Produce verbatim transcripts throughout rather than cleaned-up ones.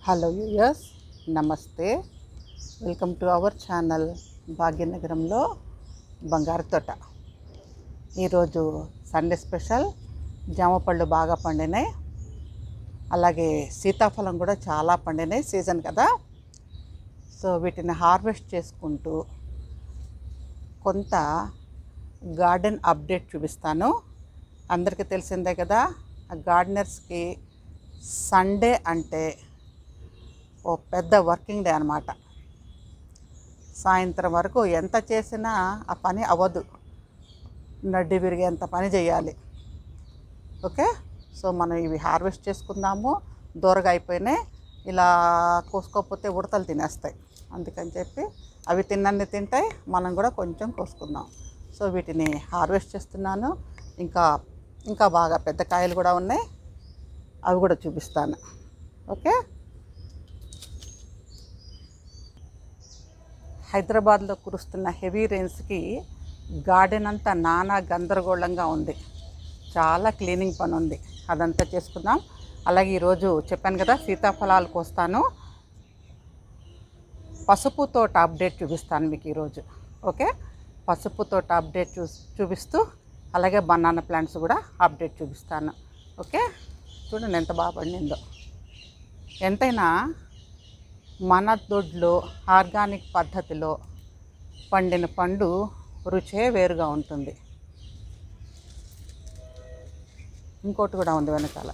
Hello viewers, నమస్తే. Welcome to our channel భాగ్యనగరంలో బంగారుతోట. ఈరోజు సండే స్పెషల్ జామ పళ్ళు బాగా పండినాయి, అలాగే సీతాఫలం కూడా చాలా పండినాయి, సీజన్ కదా. సో వీటిని హార్వెస్ట్ చేసుకుంటూ కొంత గార్డెన్ అప్డేట్ చూపిస్తాను. అందరికీ తెలిసిందే కదా, గార్డెనర్స్కి సండే అంటే ఓ పెద్ద వర్కింగ్ డే అన్నమాట. సాయంత్రం వరకు ఎంత చేసినా ఆ పని అవ్వదు, నడ్డి విరిగేంత పని చేయాలి. ఓకే, సో మనం ఇవి హార్వెస్ట్ చేసుకుందాము. దూరగా అయిపోయినాయి, ఇలా కోసుకోకపోతే ఉడతలు తినేస్తాయి. అందుకని చెప్పి అవి తిన్నన్ని తింటాయి, మనం కూడా కొంచెం కోసుకుందాం. సో వీటిని హార్వెస్ట్ చేస్తున్నాను. ఇంకా ఇంకా బాగా పెద్ద కాయలు కూడా ఉన్నాయి, అవి కూడా చూపిస్తాను. ఓకే, హైదరాబాద్లో కురుస్తున్న హెవీ రెయిన్స్కి గార్డెన్ అంతా నానా గందరగోళంగా ఉంది. చాలా క్లీనింగ్ పని ఉంది, అదంతా చేసుకుందాం. అలాగే ఈరోజు చెప్పాను కదా, సీతాఫలాలు కోస్తాను. పసుపు తోట అప్డేట్ చూపిస్తాను మీకు ఈరోజు. ఓకే, పసుపు తోట అప్డేట్ చూ చూపిస్తూ అలాగే బనానా ప్లాంట్స్ కూడా అప్డేట్ చూపిస్తాను. ఓకే, చూడండి ఎంత బాగా పండిందో. ఎంతైనా మన దొడ్లో ఆర్గానిక్ పద్ధతిలో పండిన పండు రుచే వేరుగా ఉంటుంది. ఇంకోటి కూడా ఉంది వెనకాల,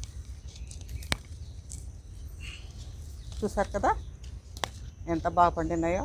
చూసారు కదా ఎంత బాగా పండినాయో.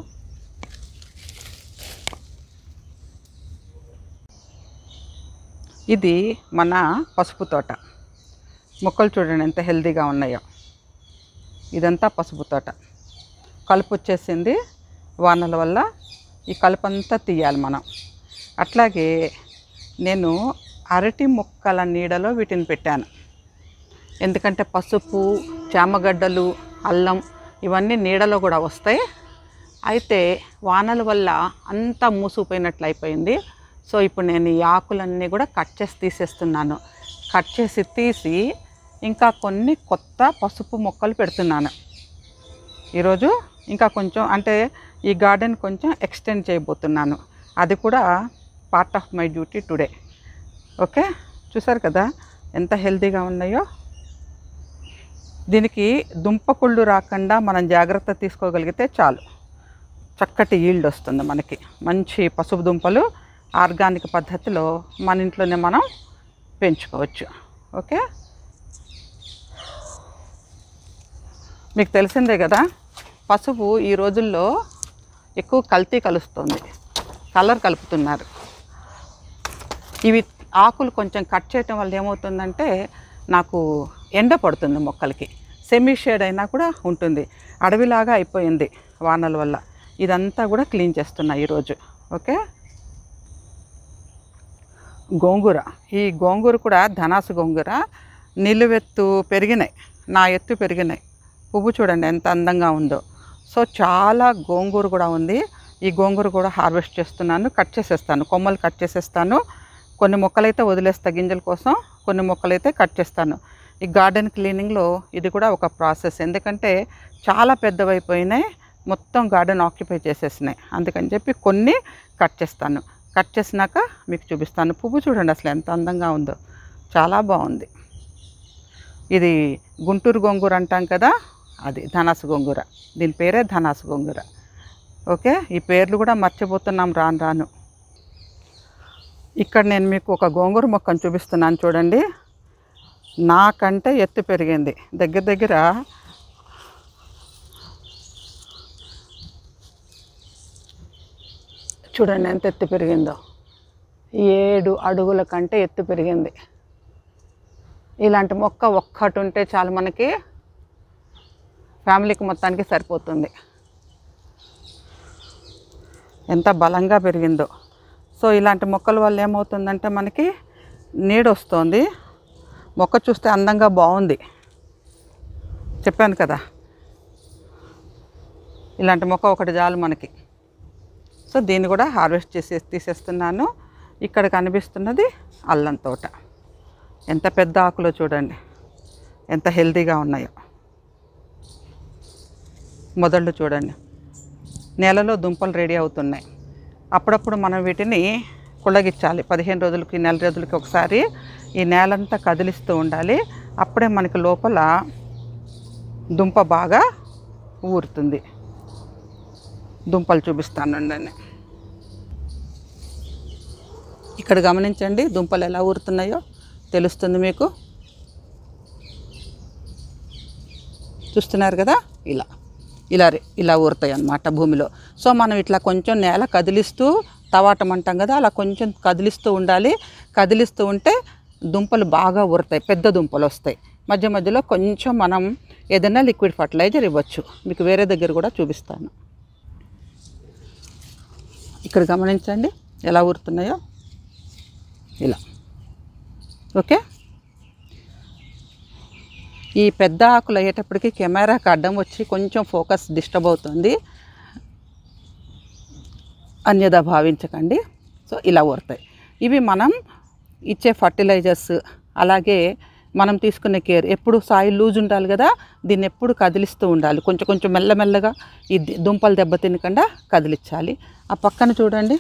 ఇది మన పసుపు తోట. మొక్కలు చూడండి ఎంత హెల్తీగా ఉన్నాయో. ఇదంతా పసుపు తోట. కలుపు వచ్చేసింది వానల వల్ల, ఈ కలుపు అంతా తీయాలి మనం. అట్లాగే నేను అరటి మొక్కల నీడలో వీటిని పెట్టాను, ఎందుకంటే పసుపు, చామగడ్డలు, అల్లం ఇవన్నీ నీడలో కూడా వస్తాయి. అయితే వానల వల్ల అంతా మూసుకుపోయినట్లు అయిపోయింది. సో ఇప్పుడు నేను ఈ ఆకులన్నీ కూడా కట్ చేసి తీసేస్తున్నాను. కట్ చేసి తీసి ఇంకా కొన్ని కొత్త పసుపు మొక్కలు పెడుతున్నాను ఈరోజు. ఇంకా కొంచెం అంటే ఈ గార్డెన్ కొంచెం ఎక్స్టెండ్ చేయబోతున్నాను, అది కూడా part of my duty today. Okay, చూసారు కదా ఎంత హెల్తీగా ఉన్నాయో. దీనికి దుంపకుళ్ళు రాకుండా మనం జాగ్రత్త తీసుకోగలిగితే చాలు, చక్కటి ఈల్డ్ వస్తుంది మనకి. మంచి పసుపు దుంపలు ఆర్గానిక్ పద్ధతిలో మన ఇంట్లోనే మనం పెంచుకోవచ్చు. ఓకే, మీకు తెలిసిందే కదా, పసుపు ఈ రోజుల్లో ఎక్కువ కల్తీ కలుస్తుంది, కలర్ కలుపుతున్నారు. ఇవి ఆకులు కొంచెం కట్ చేయటం వల్ల ఏమవుతుందంటే నాకు ఎండ పడుతుంది మొక్కలకి, సెమీ షేడ్ అయినా కూడా ఉంటుంది. అడవిలాగా అయిపోయింది వానల వల్ల. ఇదంతా కూడా క్లీన్ చేస్తున్నా ఈరోజు. ఓకే, గోంగూర. ఈ గోంగూర కూడా ధనాసు గోంగూర. నిలువెత్తు పెరిగినాయి, నా ఎత్తు పెరిగినాయి. పువ్వు చూడండి ఎంత అందంగా ఉందో. సో చాలా గోంగూర కూడా ఉంది. ఈ గోంగూర కూడా హార్వెస్ట్ చేస్తున్నాను, కట్ చేసేస్తాను, కొమ్మలు కట్ చేసేస్తాను. కొన్ని మొక్కలైతే వదిలేస్తా గింజల కోసం, కొన్ని మొక్కలైతే కట్ చేస్తాను. ఈ గార్డెన్ క్లీనింగ్లో ఇది కూడా ఒక ప్రాసెస్, ఎందుకంటే చాలా పెద్దవైపోయినాయి, మొత్తం గార్డెన్ ఆక్యుపై చేసేసినాయి. అందుకని చెప్పి కొన్ని కట్ చేస్తాను. కట్ చేసినాక మీకు చూపిస్తాను. పువ్వు చూడండి అసలు ఎంత అందంగా ఉందో, చాలా బాగుంది. ఇది గుంటూరు గోంగూర అంటాం కదా, అది ధనాసు గోంగూర. దీని పేరే ధనాసు గోంగూర. ఓకే, ఈ పేర్లు కూడా మర్చిపోతున్నాం రాను రాను. ఇక్కడ నేను మీకు ఒక గోంగూర మొక్కను చూపిస్తున్నాను చూడండి. నాకంటే ఎత్తు పెరిగింది, దగ్గర దగ్గర చూడండి ఎంత ఎత్తు పెరిగిందో. ఏడు అడుగుల కంటే ఎత్తు పెరిగింది. ఇలాంటి మొక్క ఒక్కటి ఉంటే చాలు మనకి, ఫ్యామిలీకి మొత్తానికి సరిపోతుంది. ఎంత బలంగా పెరిగిందో. సో ఇలాంటి మొక్కల వల్ల ఏమవుతుందంటే మనకి నీడ వస్తుంది, మొక్క చూస్తే అందంగా బాగుంది. చెప్పాను కదా, ఇలాంటి మొక్క ఒకటి చాలు మనకి. సో దీన్ని కూడా హార్వెస్ట్ చేసి తీసేస్తున్నాను. ఇక్కడ కనిపిస్తున్నది అల్లం తోట. ఎంత పెద్ద ఆకులో చూడండి, ఎంత హెల్తీగా ఉన్నాయో. మొదళ్ళు చూడండి, నేలలో దుంపలు రెడీ అవుతున్నాయి. అప్పుడప్పుడు మనం వీటిని కుళ్ళగిచ్చాలి. పదిహేను రోజులకి నెల రోజులకి ఒకసారి ఈ నేలంతా కదిలిస్తూ ఉండాలి. అప్పుడే మనకి లోపల దుంప బాగా ఊరుతుంది. దుంపలు చూపిస్తానండి. ఇక్కడ గమనించండి, దుంపలు ఎలా ఊరుతున్నాయో తెలుస్తుంది మీకు. చూస్తున్నారు కదా, ఇలా ఇలా ఇలా ఊరుతాయి అన్నమాట భూమిలో. సో మనం ఇట్లా కొంచెం నేల కదిలిస్తూ, తవాటం అంటాం కదా, అలా కొంచెం కదిలిస్తూ ఉండాలి. కదిలిస్తూ ఉంటే దుంపలు బాగా ఊరుతాయి, పెద్ద దుంపలు వస్తాయి. మధ్య మధ్యలో కొంచెం మనం ఏదైనా లిక్విడ్ ఫర్టిలైజర్ ఇవ్వచ్చు. మీకు వేరే దగ్గర కూడా చూపిస్తాను. ఇక్కడ గమనించండి ఎలా ఊరుతున్నాయో, ఇలా. ఓకే, ఈ పెద్ద ఆకులు అయ్యేటప్పటికి కెమెరాకి అడ్డం వచ్చి కొంచెం ఫోకస్ డిస్టర్బ్ అవుతుంది, అన్యదా భావించకండి. సో ఇలా ఊరుతాయి. ఇవి మనం ఇచ్చే ఫర్టిలైజర్స్, అలాగే మనం తీసుకునే కేర్. ఎప్పుడు సాయిల్ లూజ్ ఉండాలి కదా, దీన్ని ఎప్పుడు కదిలిస్తూ ఉండాలి. కొంచెం కొంచెం మెల్లమెల్లగా ఈ దుంపలు దెబ్బతినకుండా కదిలించాలి. ఆ పక్కన చూడండి,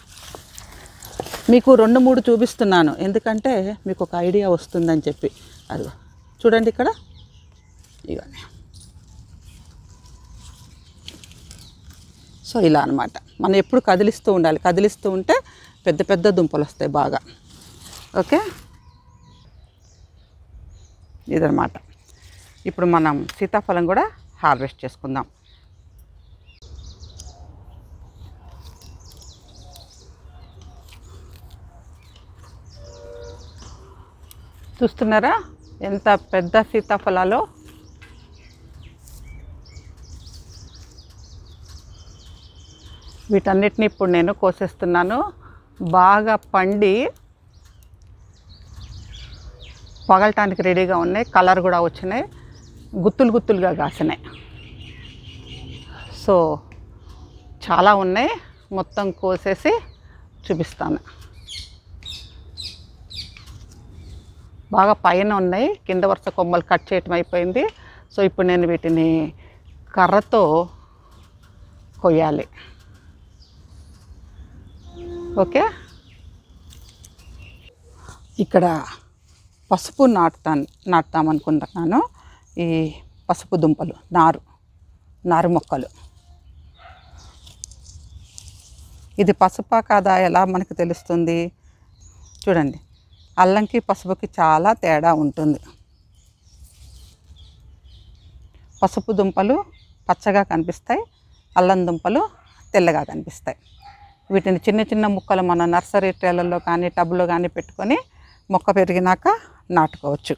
మీకు రెండు మూడు చూపిస్తున్నాను ఎందుకంటే మీకు ఒక ఐడియా వస్తుందని చెప్పి. అది చూడండి ఇక్కడ, ఇవన్నీ. సో ఇలా అన్నమాట, మనం ఎప్పుడు కదిలిస్తూ ఉండాలి. కదిలిస్తూ ఉంటే పెద్ద పెద్ద దుంపలు వస్తాయి బాగా. ఓకే, ఇదన్నమాట. ఇప్పుడు మనం సీతాఫలం కూడా హార్వెస్ట్ చేసుకుందాం. చూస్తున్నారా ఎంత పెద్ద సీతాఫలాలో. వీటన్నిటిని ఇప్పుడు నేను కోసేస్తున్నాను. బాగా పండి పగలటానికి రెడీగా ఉన్నాయి. కలర్ కూడా వచ్చినాయి, గుత్తులు గుత్తులుగా కాసినాయి. సో చాలా ఉన్నాయి, మొత్తం కోసేసి చూపిస్తాను. బాగా పైన ఉన్నాయి, కింద వరుస కొమ్మలు కట్ చేయటం అయిపోయింది. సో ఇప్పుడు నేను వీటిని కర్రతో కొయ్యాలి. ఓకే, ఇక్కడ పసుపు నాటుతాను నాటుతామనుకుంటున్నాను. ఈ పసుపు దుంపలు, నారు నారు మొక్కలు. ఇది పసుపా కాదా ఎలా మనకు తెలుస్తుంది? చూడండి, అల్లంకి పసుపుకి చాలా తేడా ఉంటుంది. పసుపు దుంపలు పచ్చగా కనిపిస్తాయి, అల్లం దుంపలు తెల్లగా కనిపిస్తాయి. వీటిని చిన్న చిన్న ముక్కలు మన నర్సరీ ట్రేలలో కానీ టబ్లో కానీ పెట్టుకొని మొక్క పెరిగినాక నాటుకోవచ్చు.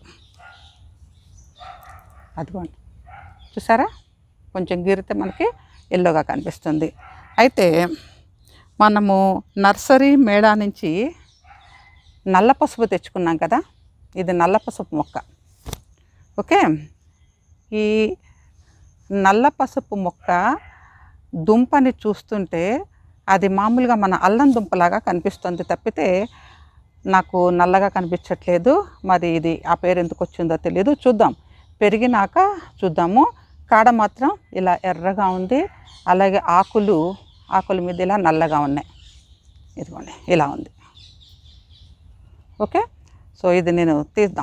అదిగోండి, చూసారా, కొంచెం గీరితే మనకి ఎల్లోగా కనిపిస్తుంది. అయితే మనము నర్సరీ మేడా నుంచి నల్ల పసుపు తెచ్చుకున్నాం కదా, ఇది నల్ల పసుపు మొక్క. ఓకే, ఈ నల్ల పసుపు మొక్క దుంపని చూస్తుంటే అది మామూలుగా మన అల్లం దుంపలాగా కనిపిస్తుంది తప్పితే నాకు నల్లగా కనిపించట్లేదు. మరి ఇది ఆ పేరు ఎందుకు వచ్చిందో తెలియదు. చూద్దాం, పెరిగినాక చూద్దాము. కాడ మాత్రం ఇలా ఎర్రగా ఉంది, అలాగే ఆకులు ఆకుల మీద ఇలా నల్లగా ఉన్నాయి. ఇదిగోండి ఇలా ఉంది. ఓకే, సో ఇది నేను తీద్దాం.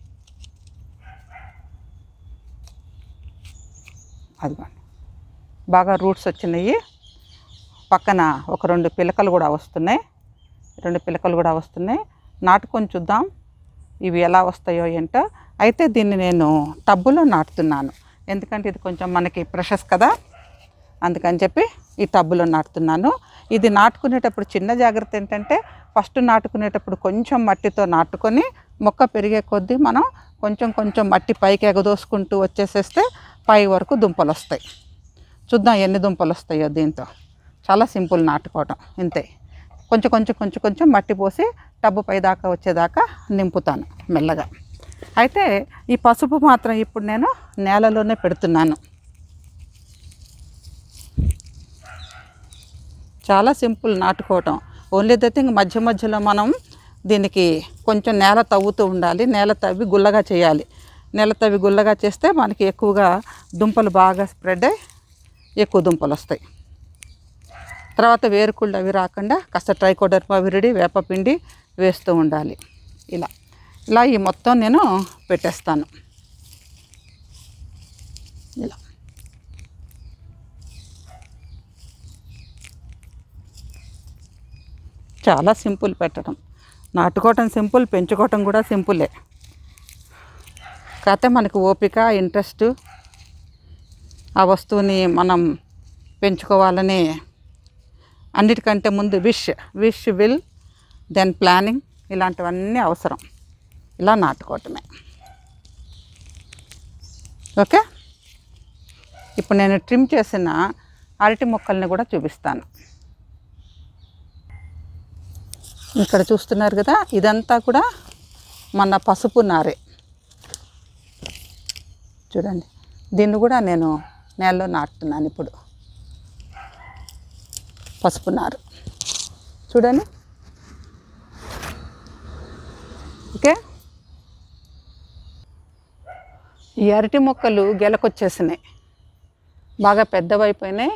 అదిగోండి, బాగా రూట్స్ వచ్చినాయి. పక్కన ఒక రెండు పిలకలు కూడా వస్తున్నాయి, రెండు పిలకలు కూడా వస్తున్నాయి. నాటుకొని చూద్దాం ఇవి ఎలా వస్తాయో ఏంటో. అయితే దీన్ని నేను టబ్బులో నాటుతున్నాను, ఎందుకంటే ఇది కొంచెం మనకి ప్రెషస్ కదా, అందుకని చెప్పి ఈ టబ్బులో నాటుతున్నాను. ఇది నాటుకునేటప్పుడు చిన్న జాగ్రత్త ఏంటంటే, ఫస్ట్ నాటుకునేటప్పుడు కొంచెం మట్టితో నాటుకొని మొక్క పెరిగే కొద్దీ మనం కొంచెం కొంచెం మట్టి పైకి ఎగదోసుకుంటూ వచ్చేసేస్తే పై వరకు దుంపలు వస్తాయి. చూద్దాం ఎన్ని దుంపలు వస్తాయో దీంతో. చాలా సింపుల్ నాటుకోవటం, ఇంతే. కొంచెం కొంచెం కొంచెం కొంచెం మట్టి పోసి టబ్బు పై దాకా వచ్చేదాకా నింపుతాను మెల్లగా. అయితే ఈ పసుపు మాత్రం ఇప్పుడు నేను నేలలోనే పెడుతున్నాను. చాలా సింపుల్ నాటుకోవటం. ఓన్లీ ద థింగ్ మధ్య మధ్యలో మనం దీనికి కొంచెం నేల తవ్వుతూ ఉండాలి. నేల తవ్వి గుల్లగా చేయాలి. నేల తవ్వి గుల్లగా చేస్తే మనకి ఎక్కువగా దుంపలు బాగా స్ప్రెడ్ అయ్యి ఎక్కువ దుంపలు వస్తాయి. తర్వాత వేరుకుళ్ళు అవి రాకుండా కాస్త ట్రైకోడర్మా విరిడి వేపపిండి వేస్తూ ఉండాలి. ఇలా ఇలా ఈ మొత్తం నేను పెట్టేస్తాను. ఇలా చాలా సింపుల్ పెట్టడం. నాటుకోవటం సింపుల్, పెంచుకోవటం కూడా సింపులే. కాకపోతే మనకు ఓపిక, ఇంట్రెస్ట్, ఆ వస్తువుని మనం పెంచుకోవాలని అన్నిటికంటే ముందు wish wish will then planning ఇలాంటివన్నీ అవసరం. ఇలా నాటుకోవటమే. ఓకే, ఇప్పుడు నేను ట్రిమ్ చేసిన అరటి మొక్కల్ని కూడా చూపిస్తాను. ఇక్కడ చూస్తున్నారు కదా, ఇదంతా కూడా మన పసుపు నారే. చూడండి, దీన్ని కూడా నేను నేలలో నాటుతున్నాను ఇప్పుడు. పసుపు నారు చూడండి. ఓకే, ఈ అరటి మొక్కలు గెలకొచ్చేసినాయి, బాగా పెద్దవైపోయినాయి,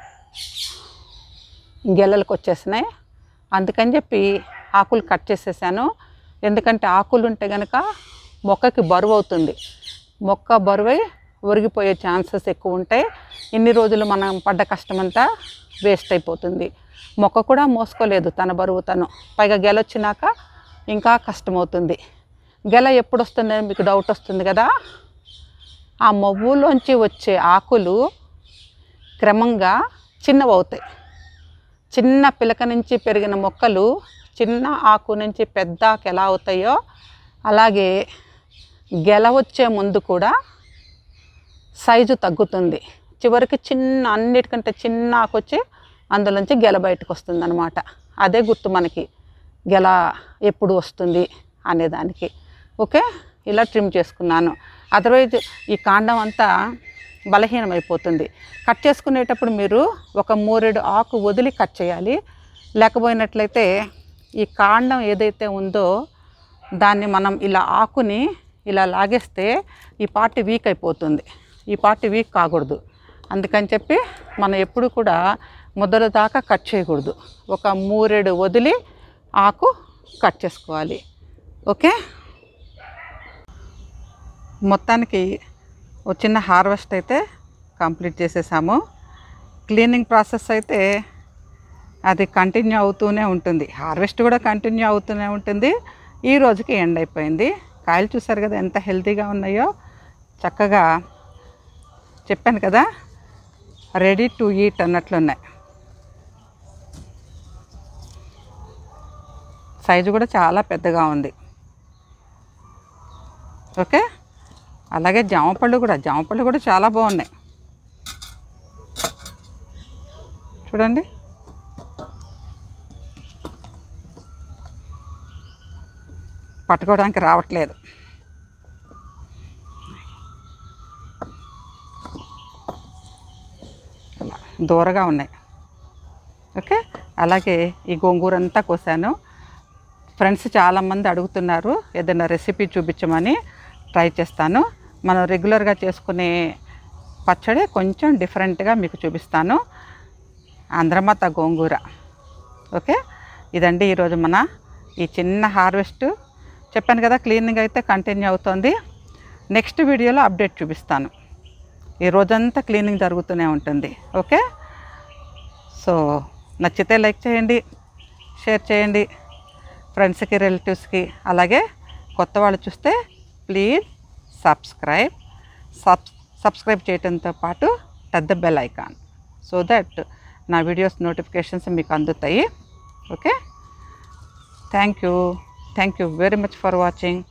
గెలలకు వచ్చేసినాయి. అందుకని చెప్పి ఆకులు కట్ చేసేసాను. ఎందుకంటే ఆకులు ఉంటే కనుక మొక్కకి బరువు అవుతుంది. మొక్క బరువై ఒరిగిపోయే ఛాన్సెస్ ఎక్కువ ఉంటాయి. ఇన్ని రోజులు మనం పడ్డ కష్టమంతా వేస్ట్ అయిపోతుంది. మొక్క కూడా మోసుకోలేదు తన బరువు తను. పైగా గెల వచ్చినాక ఇంకా కష్టమవుతుంది. గెల ఎప్పుడు వస్తుందని మీకు డౌట్ వస్తుంది కదా. ఆ మొవ్వులోంచి వచ్చే ఆకులు క్రమంగా చిన్నవవుతాయి. చిన్న పిలక నుంచి పెరిగిన మొక్కలు చిన్న ఆకు నుంచి పెద్ద ఆకు ఎలా అవుతాయో అలాగే గెల వచ్చే ముందు కూడా సైజు తగ్గుతుంది. చివరికి చిన్న అన్నిటికంటే చిన్న ఆకు వచ్చి అందులోంచి గెల బయటకు వస్తుంది అన్నమాట. అదే గుర్తు మనకి గెల ఎప్పుడు వస్తుంది అనేదానికి. ఓకే, ఇలా ట్రిమ్ చేసుకున్నాను. అదర్వైజ్ ఈ కాండం అంతా బలహీనమైపోతుంది. కట్ చేసుకునేటప్పుడు మీరు ఒక మూరెడు ఆకు వదిలి కట్ చేయాలి. లేకపోయినట్లయితే ఈ కాండం ఏదైతే ఉందో దాన్ని మనం ఇలా ఆకుని ఇలా లాగేస్తే ఈ పార్ట్ వీక్ అయిపోతుంది. ఈ పార్ట్ వీక్ కాకూడదు. అందుకని చెప్పి మనం ఎప్పుడు కూడా మొదలు దాకా కట్ చేయకూడదు. ఒక మూరెడు వదిలి ఆకు కట్ చేసుకోవాలి. ఓకే, మొత్తానికి ఒక చిన్న హార్వెస్ట్ అయితే కంప్లీట్ చేసేసాము. క్లీనింగ్ ప్రాసెస్ అయితే అది కంటిన్యూ అవుతూనే ఉంటుంది. హార్వెస్ట్ కూడా కంటిన్యూ అవుతూనే ఉంటుంది. ఈ రోజుకి ఎండ్ అయిపోయింది. కాయలు చూసారు కదా ఎంత హెల్తీగా ఉన్నాయో. చక్కగా చెప్పాను కదా, రెడీ టు ఈట్ అన్నట్లున్నాయి. సైజు కూడా చాలా పెద్దగా ఉంది. ఓకే, అలాగే జామపళ్ళు కూడా జామపళ్ళు కూడా చాలా బాగున్నాయి. చూడండి, పట్టుకోవడానికి రావట్లేదు. అలా దూరగా ఉన్నాయి. ఓకే, అలాగే ఈ గోంగూర అంతా కోసాను. ఫ్రెండ్స్ చాలామంది అడుగుతున్నారు ఏదైనా రెసిపీ చూపించమని. ట్రై చేస్తాను. మనం రెగ్యులర్గా చేసుకునే పచ్చడి కొంచెం డిఫరెంట్గా మీకు చూపిస్తాను. ఆంధ్రమాత గోంగూర. ఓకే, ఇదండి ఈరోజు మన ఈ చిన్న హార్వెస్ట్. చెప్పాను కదా, క్లీనింగ్ అయితే కంటిన్యూ అవుతుంది. నెక్స్ట్ వీడియోలో అప్డేట్ చూపిస్తాను. ఈ రోజంతా క్లీనింగ్ జరుగుతూనే ఉంటుంది. ఓకే, సో నచ్చితే లైక్ చేయండి, షేర్ చేయండి ఫ్రెండ్స్కి, రిలేటివ్స్కి. అలాగే కొత్త వాళ్ళు చూస్తే ప్లీజ్ సబ్స్క్రైబ్ సబ్ సబ్స్క్రైబ్ చేయడంతో పాటు పెద్ద బెల్ ఐకాన్, సో దట్ నా వీడియోస్ నోటిఫికేషన్స్ మీకు అందుతాయి. Okay, thank you thank you very much for watching.